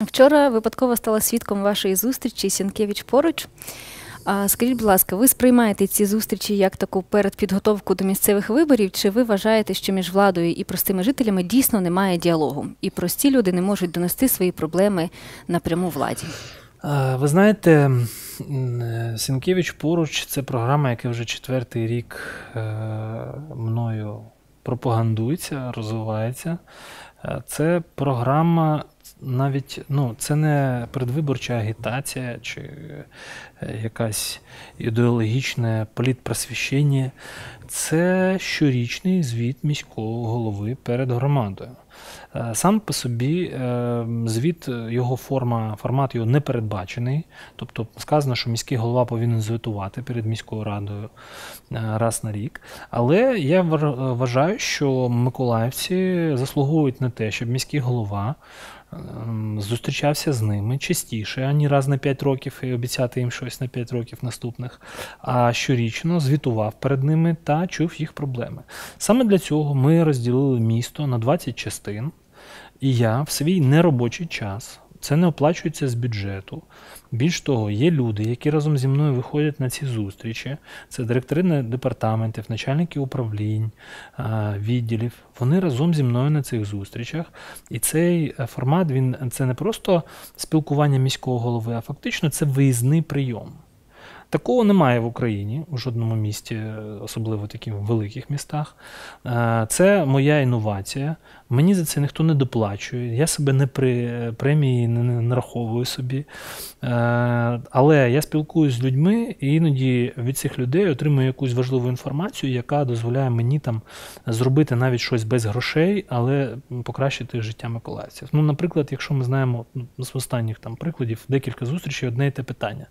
Вчора випадково стала свідком вашої зустрічі Сінкевич поруч. Скажіть, будь ласка, ви сприймаєте ці зустрічі як таку передпідготовку до місцевих виборів, чи ви вважаєте, що між владою і простими жителями дійсно немає діалогу, і прості люди не можуть донести свої проблеми напряму владі? Ви знаєте, Сінкевич поруч – це програма, яка вже 4-й рік мною пропагандується, розвивається. Це програма навіть, це не передвиборча агітація чи якась ідеологічне політпросвіщення. Це щорічний звіт міського голови перед громадою. Сам по собі звіт, його формат його не передбачений. Тобто сказано, що міський голова повинен звітувати перед міською радою раз на рік. Але я вважаю, що миколаївці заслуговують на те, щоб міський голова зустрічався з ними частіше, а не раз на 5 років і обіцяти їм щось на 5 років наступних, а щорічно звітував перед ними та чув їх проблеми. Саме для цього ми розділили місто на 20 частин, і я в свій неробочий час, це не оплачується з бюджету. Більш того, є люди, які разом зі мною виходять на ці зустрічі. Це директори департаментів, начальники управлінь, відділів. Вони разом зі мною на цих зустрічах. І цей формат, це не просто спілкування міського голови, а фактично це виїзний прийом. Такого немає в Україні, у жодному місті, особливо в таких великих містах. Це моя інновація. Мені за це ніхто не доплачує. Я себе не премії не нараховую собі. Але я спілкуюся з людьми і іноді від цих людей отримую якусь важливу інформацію, яка дозволяє мені там зробити навіть щось без грошей, але покращити життя миколаївців. Наприклад, якщо ми знаємо з останніх прикладів декілька зустрічей, одне і те питання.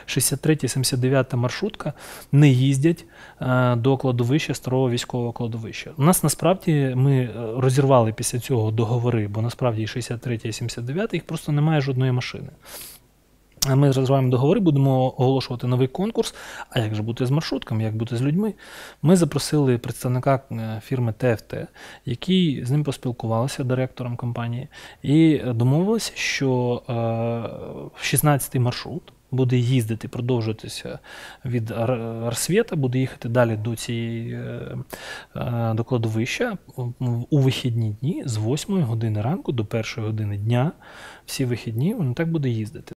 63-79 маршрутка не їздять до кладовища, старого військового кладовища. У нас насправді ми розірвали після цього договори, бо насправді і 63 і 79 їх просто немає жодної машини. Ми розриваємо договори, будемо оголошувати новий конкурс. А як же бути з маршрутками, як бути з людьми? Ми запросили представника фірми ТФТ, який з ним поспілкувалися, директором компанії, і домовилися, що 16-й маршрут буде їздити, продовжуватися від Арсвета, буде їхати далі до кладовища у вихідні дні з 8 години ранку до 1 години дня. Всі вихідні він так буде їздити.